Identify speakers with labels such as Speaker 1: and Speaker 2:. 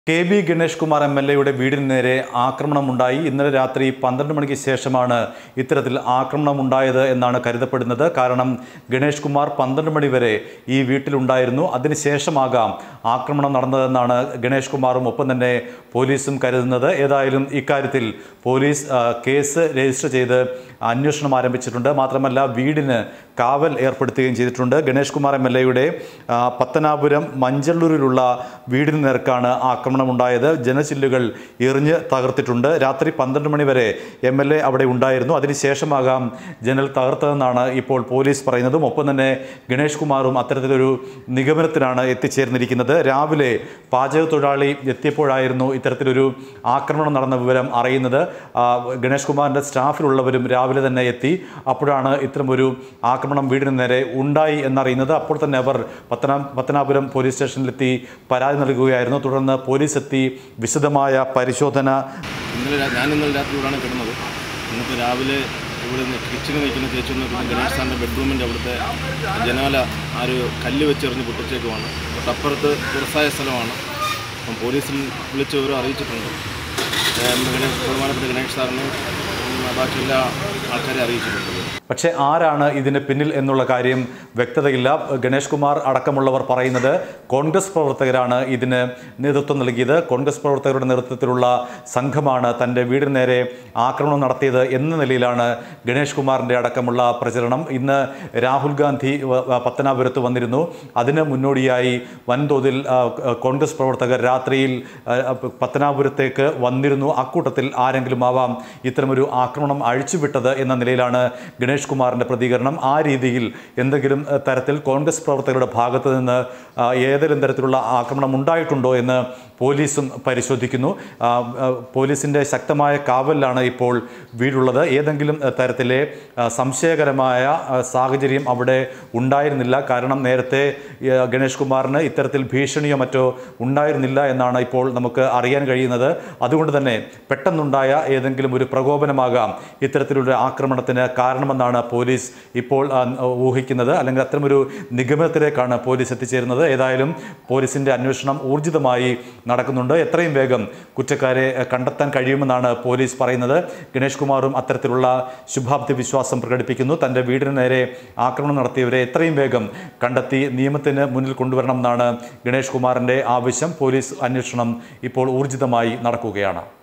Speaker 1: KB. Ganesh Kumar എം.എൽ.എയുടെ വീടിന് നേരെ ആക്രമണമുണ്ടായി. ഇന്നലെ രാത്രി 12 മണിക്ക് ശേഷമാണ് ഇത്തരത്തിൽ ആക്രമണമുണ്ടായത് എന്നാണ് കരുതപ്പെടുന്നത്. കാരണം ഗണേഷ് കുമാർ 12 മണി വരെ ഈ വീട്ടിലുണ്ടായിരുന്നു. അതിനുശേഷമാകാം ആക്രമണം നടന്നതെന്നാണ് ഗണേഷ് കുമാറും ഒപ്പം തന്നെ പോലീസും കരുതുന്നത്. ഏതായാലും ഇക്കാര്യത്തിൽ പോലീസ് കേസ് രജിസ്റ്റർ ചെയ്ത് അന്വേഷണം ആരംഭിച്ചിട്ടുണ്ട്. മാത്രമല്ല വീടിന് കാവൽ ഏർപ്പെടുത്തുകയും ചെയ്തിട്ടുണ്ട്. ഗണേഷ് കുമാർ എം.എൽ.എയുടെ പത്തനാപുരം മഞ്ചള്ളൂരിലുള്ള വീടിന് നേർക്കാണ് ആക്രമണമുണ്ടായത്. ജനച്ചില്ലുകൾ എറിഞ്ഞ് തകർത്തിട്ടുണ്ട്. രാത്രി 12 മണി വരെ എം.എൽ.എ അവിടെ ഉണ്ടായിരുന്നു. അതിനുശേഷമാകാം ജനൽ തകർത്തതെന്നാണ് ഇപ്പോൾ പോലീസ് പറയുന്നതും. ഒപ്പം തന്നെ ഗണേഷ് കുമാറും അത്തരത്തിലൊരു നിഗമനത്തിലാണ് എത്തിച്ചേർന്നിരിക്കുന്നത്. രാവിലെ പാചക തൊഴിലാളി എത്തിയപ്പോഴായിരുന്നു ഇത്തരത്തിലൊരു ആക്രമണം നടന്ന വിവരം അറിയുന്നത്. ഗണേഷ് കുമാറിൻ്റെ സ്റ്റാഫിലുള്ളവരും രാവിലെ തന്നെ എത്തി. അപ്പോഴാണ് ഇത്തരമൊരു ആക്രമണം വീടിന് നേരെ ഉണ്ടായി എന്നറിയുന്നത്. അപ്പോൾ തന്നെ അവർ പത്തനാപുരം പോലീസ് സ്റ്റേഷനിലെത്തി പരാതി നൽകുകയായിരുന്നു. തുടർന്ന് പോലീസ് എത്തി വിശദമായ പരിശോധന.
Speaker 2: ഇന്നലെ രാത്രിയോടാണ് കിടന്നത്. ഇന്നത്തെ രാവിലെ ഇവിടെ കിച്ചണിൽ നിൽക്കുന്ന ചേച്ചി ഗണേഷ് സാറിൻ്റെ ബെഡ്റൂമിൻ്റെ അവിടുത്തെ ജനാല ഒരു കല്ല് വെച്ചെറിഞ്ഞ് പൊട്ടിച്ചേക്കുവാണ്. തൊട്ടപ്പുറത്ത് തുറസായ സ്ഥലമാണ്. അപ്പം പോലീസിൽ വിളിച്ച് വിവരം അറിയിച്ചിട്ടുണ്ട്. ബഹുമാനപ്പെട്ട ഗണേഷ് സാറിന് ബാക്കി എല്ലാ ആൾക്കാരെ അറിയിച്ചിട്ടുണ്ട്.
Speaker 1: പക്ഷേ ആരാണ് ഇതിന് പിന്നിൽ എന്നുള്ള കാര്യം വ്യക്തതയില്ല. ഗണേഷ് കുമാർ അടക്കമുള്ളവർ പറയുന്നത് കോൺഗ്രസ് പ്രവർത്തകരാണ് ഇതിന് നേതൃത്വം നൽകിയത്. കോൺഗ്രസ് പ്രവർത്തകരുടെ നേതൃത്വത്തിലുള്ള സംഘമാണ് തൻ്റെ വീടിന് നേരെ ആക്രമണം നടത്തിയത് എന്ന നിലയിലാണ് ഗണേഷ് കുമാറിൻ്റെ അടക്കമുള്ള പ്രചരണം. ഇന്ന് രാഹുൽ ഗാന്ധി പത്തനാപുരത്ത് വന്നിരുന്നു. അതിന് മുന്നോടിയായി വൻതോതിൽ കോൺഗ്രസ് പ്രവർത്തകർ രാത്രിയിൽ പത്തനാപുരത്തേക്ക് വന്നിരുന്നു. അക്കൂട്ടത്തിൽ ആരെങ്കിലും ആവാം ഇത്തരമൊരു ആക്രമണം അഴിച്ചുവിട്ടത് എന്ന നിലയിലാണ് ഗണേഷ് കുമാറിൻ്റെ പ്രതികരണം. ആ രീതിയിൽ എന്തെങ്കിലും തരത്തിൽ കോൺഗ്രസ് പ്രവർത്തകരുടെ ഭാഗത്ത് നിന്ന് ഏതെങ്കിലും തരത്തിലുള്ള ആക്രമണം ഉണ്ടായിട്ടുണ്ടോ എന്ന് പോലീസും പരിശോധിക്കുന്നു. പോലീസിൻ്റെ ശക്തമായ കാവലിലാണ് ഇപ്പോൾ വീടുള്ളത്. ഏതെങ്കിലും തരത്തിലെ സംശയകരമായ സാഹചര്യം അവിടെ ഉണ്ടായിരുന്നില്ല. കാരണം നേരത്തെ ഗണേഷ് കുമാറിന് ഇത്തരത്തിൽ ഭീഷണിയോ മറ്റോ ഉണ്ടായിരുന്നില്ല എന്നാണ് ഇപ്പോൾ നമുക്ക് അറിയാൻ കഴിയുന്നത്. അതുകൊണ്ട് തന്നെ പെട്ടെന്നുണ്ടായ ഏതെങ്കിലും ഒരു പ്രകോപനമാകാം ഇത്തരത്തിലുള്ള ആക്രമണത്തിന് കാരണമെന്നാണ് പോലീസ് ഇപ്പോൾ ഊഹിക്കുന്നത്. അല്ലെങ്കിൽ അത്തരമൊരു നിഗമനത്തിലേക്കാണ് പോലീസ് എത്തിച്ചേരുന്നത്. ഏതായാലും പോലീസിൻ്റെ അന്വേഷണം ഊർജിതമായി നടക്കുന്നുണ്ട്. എത്രയും വേഗം കുറ്റക്കാരെ കണ്ടെത്താൻ കഴിയുമെന്നാണ് പോലീസ് പറയുന്നത്. ഗണേഷ് കുമാറും അത്തരത്തിലുള്ള ശുഭാപ്തി വിശ്വാസം പ്രകടിപ്പിക്കുന്നു. തൻ്റെ വീടിന് നേരെ ആക്രമണം നടത്തിയവരെ എത്രയും വേഗം കണ്ടെത്തി നിയമത്തിന് മുന്നിൽ കൊണ്ടുവരണം എന്നാണ് ഗണേഷ് കുമാറിൻ്റെ ആവശ്യം. പോലീസ് അന്വേഷണം ഇപ്പോൾ ഊർജിതമായി നടക്കുകയാണ്.